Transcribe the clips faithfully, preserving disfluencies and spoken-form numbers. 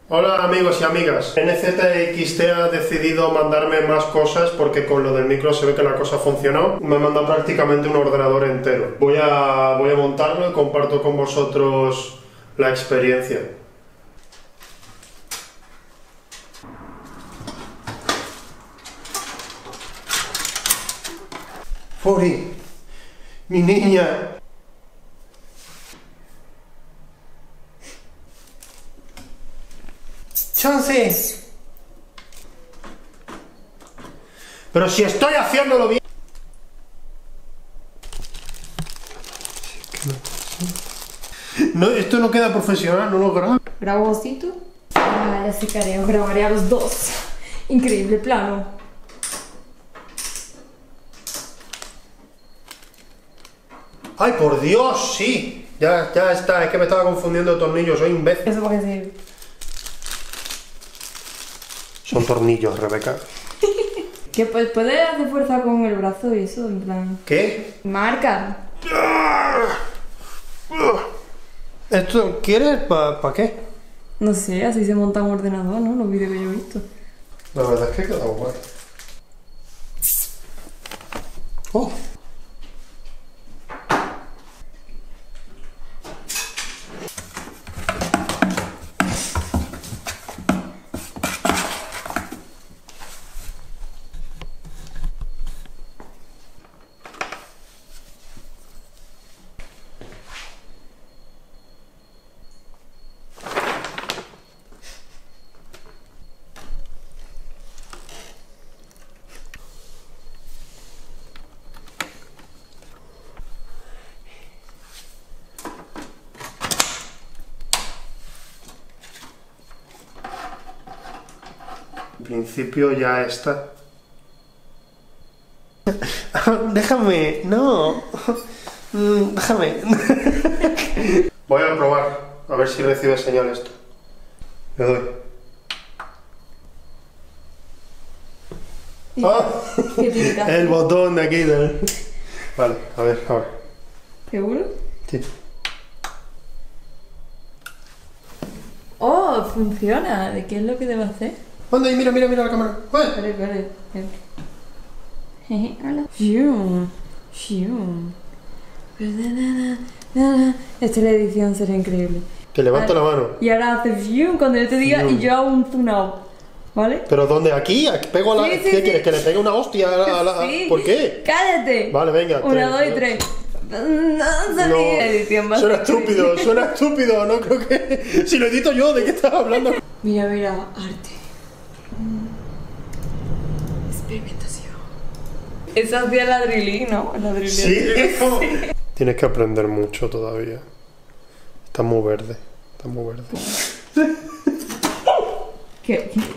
Hola amigos y amigas, N Z X T ha decidido mandarme más cosas porque con lo del micro se ve que la cosa funcionó. Me manda prácticamente un ordenador entero. Voy a, voy a montarlo y comparto con vosotros la experiencia. Fori, mi niña. Chance. Pero si estoy haciéndolo bien. No, esto no queda profesional, no lo grabo. ¿Grabo vosito? Ah, ya sé que haré, grabaré a los dos. Increíble plano. ¡Ay, por Dios! Sí. Ya, ya está, es que me estaba confundiendo de tornillos, soy imbécil. ¿Eso para qué sirve? Son tornillos, Rebeca. Que pues puedes hacer fuerza con el brazo y eso, en plan... ¿Qué? Marca. ¿Esto quieres? ¿Para pa qué? No sé, así se monta un ordenador, ¿no? Los vídeos que yo he visto. La verdad es que queda guay. Oh. En principio ya está. Déjame, no. Déjame. Voy a probar, a ver si recibe señal esto. Le doy. ¡Ah! ¿Qué tiene que hacer? El botón de aquí del... Vale, a ver, a ver. ¿Seguro? Sí. Oh, funciona. ¿De qué es lo que debo hacer? Anda ahí, mira, mira, mira la cámara. ¡Ay! Espera, espera, espera. Jeje, hola. Fium, fium. Esta es la edición, será increíble. Que levanta la mano. Y ahora hace fium cuando yo te diga Fium. y yo hago un zoom out. ¿Vale? ¿Pero dónde? ¿Aquí? ¿Aquí ¿Pego a la...? Sí, sí, ¿Qué sí. quieres? ¿Que le pegue una hostia a la...? a la- Sí. ¿Por qué? ¡Cállate! Vale, venga. Una, tres, dos y dos. tres. No, salí. No, La edición va a suena ser estúpido, increíble. suena estúpido, no creo que... Si lo edito yo, ¿de qué estás hablando? Mira, mira, arte. Experimentación. Eso hacía el ladrilín, ¿no? El ladrilín. Sí, es como... Tienes que aprender mucho todavía. Está muy verde, está muy verde. ¿Qué? ¿Qué?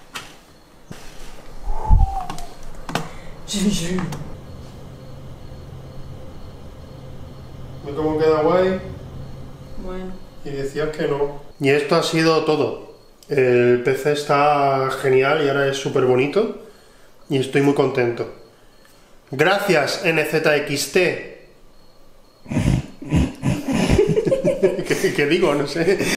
¿Ves cómo queda guay? Bueno. Y decías que no. Y esto ha sido todo. El P C está genial y ahora es súper bonito. Y estoy muy contento. Gracias, N Z X T. ¿Qué, qué digo? No sé.